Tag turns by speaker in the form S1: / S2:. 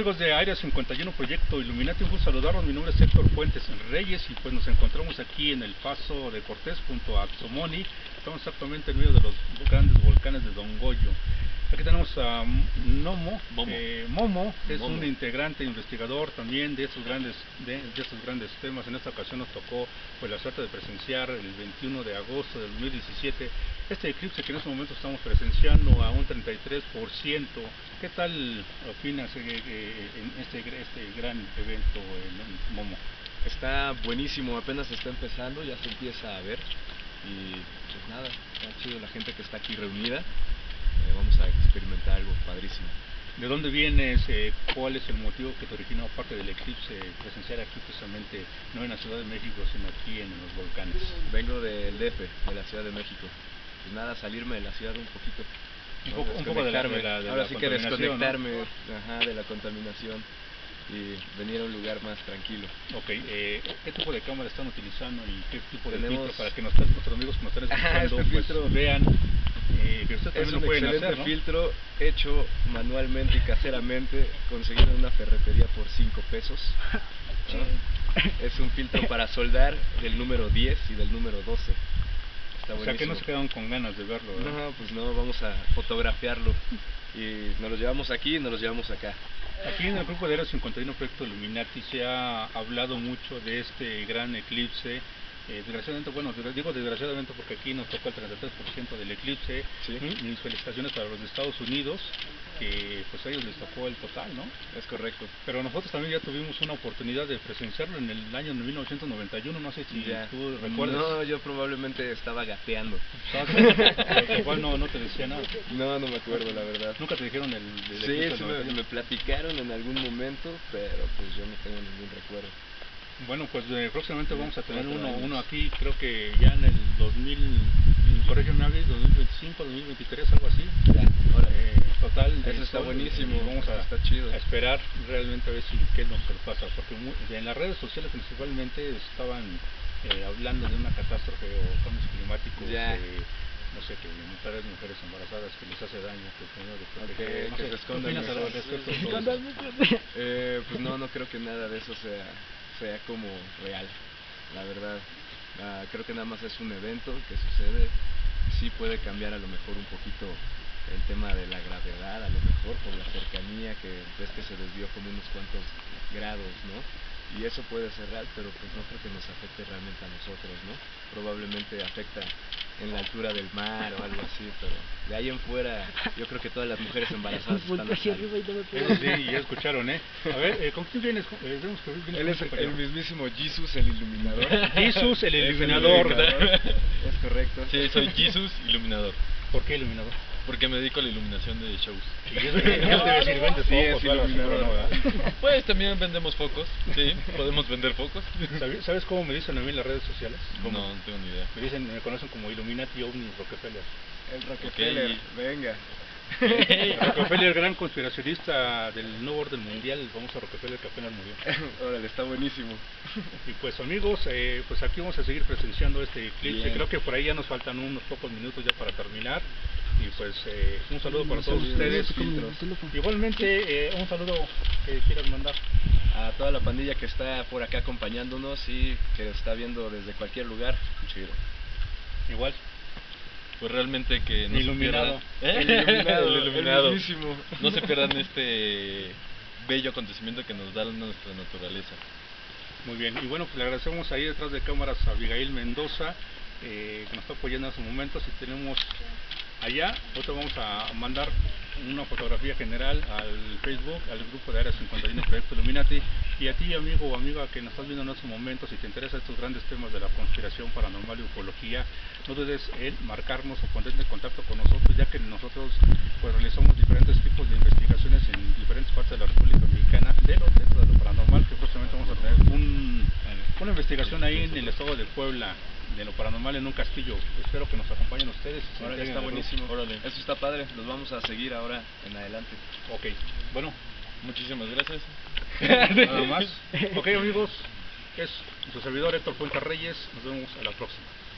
S1: Amigos de Área 51 Proyecto Illuminati, un gusto saludarlos. Mi nombre es Héctor Fuentes Reyes y pues nos encontramos aquí en el Paso de Cortés junto a Tzomoni. Estamos exactamente en medio de los grandes volcanes de Don Goyo. Aquí tenemos a Momo, que es un integrante, investigador también de estos grandes temas. En esta ocasión nos tocó pues la suerte de presenciar el 21 de agosto del 2017 este eclipse que en este momento estamos presenciando a un 33%. ¿Qué tal opinas en este gran evento, Momo?
S2: Está buenísimo, apenas está empezando, ya se empieza a ver y pues nada, está chido la gente que está aquí reunida. Vamos a experimentar algo padrísimo.
S1: ¿De dónde vienes? ¿Cuál es el motivo que te originó, aparte del eclipse, presenciar aquí precisamente, no en la Ciudad de México, sino aquí en los volcanes?
S2: Vengo del DF, de la Ciudad de México. Pues nada, salirme de la ciudad un poquito.
S1: Un poco de
S2: ahora sí que desconectarme, ¿no? De la contaminación y venir a un lugar más tranquilo.
S1: Ok, ¿qué tipo de cámara están utilizando y qué tipo de filtro para que nuestros amigos que nos están escuchando
S2: este filtro
S1: pues, vean que ustedes también
S2: es
S1: lo
S2: un
S1: pueden
S2: excelente
S1: hacer, ¿no?
S2: filtro hecho manualmente y caseramente, conseguido en una ferretería por 5 pesos, ¿no? Es un filtro para soldar del número 10 y del número 12. Está buenísimo.
S1: O sea, que no se quedaron con ganas de verlo, ¿verdad?
S2: No, pues no, vamos a fotografiarlo y nos los llevamos aquí y nos los llevamos acá.
S1: Aquí en el grupo de Área 51 Proyecto Illuminati se ha hablado mucho de este gran eclipse. Desgraciadamente, bueno, digo desgraciadamente porque aquí nos tocó el 33% del eclipse.
S2: ¿Sí?
S1: Mis felicitaciones para los de Estados Unidos, que pues a ellos les tocó el total, ¿no?
S2: Es correcto.
S1: Pero nosotros también ya tuvimos una oportunidad de presenciarlo en el año 1991, no sé si tú recuerdas.
S2: No, yo probablemente estaba gateando.
S1: Igual no te decía nada.
S2: No me acuerdo, la verdad.
S1: ¿Nunca te dijeron el
S2: eclipse? Sí, me platicaron en algún momento, pero pues yo no tengo ningún recuerdo.
S1: Bueno, pues próximamente vamos a tener uno aquí, creo que ya en el 2000, corrígeme, 2025, 2023, algo así.
S2: Ya,
S1: total.
S2: Eso está buenísimo,
S1: vamos
S2: está chido.
S1: A esperar realmente a ver qué nos pasa, porque en las redes sociales principalmente estaban hablando de una catástrofe o cambios climáticos. No sé, que mujeres embarazadas que les hace daño,
S2: que se escondan mejor. Pues no creo que nada de eso sea como real, la verdad. Creo que nada más es un evento que sucede. Sí puede cambiar a lo mejor un poquito el tema de la gravedad, a lo mejor por la cercanía, que ves que se desvió como unos cuantos grados, ¿no? Y eso puede ser real, pero pues no creo que nos afecte realmente a nosotros, ¿no? Probablemente afecta en la altura del mar o algo así, pero de ahí en fuera yo creo que todas las mujeres embarazadas están así.
S1: Sí, ya escucharon, ¿eh? A ver, ¿con quién vienes?
S2: Él es el mismísimo Jesus, el iluminador.
S1: Jesus, el iluminador.
S2: Es correcto.
S3: Sí, soy Jesus, iluminador.
S1: ¿Por qué iluminador?
S3: Porque me dedico a la iluminación de shows. Pues también vendemos focos, sí, podemos vender focos.
S1: ¿Sabes cómo me dicen a mí en las redes sociales?
S3: No tengo ni idea.
S1: Me conocen como Illuminati OVNI Rockefeller.
S2: El Rockefeller, venga.
S1: Rockefeller, gran conspiracionista del nuevo orden mundial, el famoso Rockefeller que apenas murió.
S2: Órale, está buenísimo.
S1: Y pues amigos, pues aquí vamos a seguir presenciando este eclipse. Bien. Creo que por ahí ya nos faltan unos pocos minutos ya para terminar. Y pues un saludo para todos ustedes. Igualmente, un saludo que quieras mandar
S2: a toda la pandilla que está por acá acompañándonos y que está viendo desde cualquier lugar. Chido.
S1: Igual.
S3: Pues realmente que no
S1: iluminado.
S3: El iluminado.
S2: El mismísimo.
S3: No se pierdan este bello acontecimiento que nos da nuestra naturaleza.
S1: Muy bien, y bueno, pues le agradecemos ahí detrás de cámaras a Abigail Mendoza, que nos está apoyando en estos momentos. Y tenemos allá, nosotros vamos a mandar una fotografía general al Facebook, al grupo de Área 51 Proyecto Illuminati. Y a ti, amigo o amiga que nos estás viendo en estos momentos, si te interesan estos grandes temas de la conspiración paranormal y ufología, no dudes en marcarnos o ponerte en contacto con nosotros, ya que nosotros pues realizamos diferentes tipos de investigaciones en diferentes partes de la República Mexicana dentro de lo paranormal, que próximamente vamos a tener una investigación ahí en el estado de Puebla, de lo paranormal en un castillo. Espero que nos acompañen ustedes.
S2: Ahora está buenísimo. Eso está padre, los vamos a seguir ahora en adelante.
S1: Ok, bueno,
S3: muchísimas gracias.
S1: Nada más. Ok amigos, es su servidor Héctor Fuentes Reyes, nos vemos a la próxima.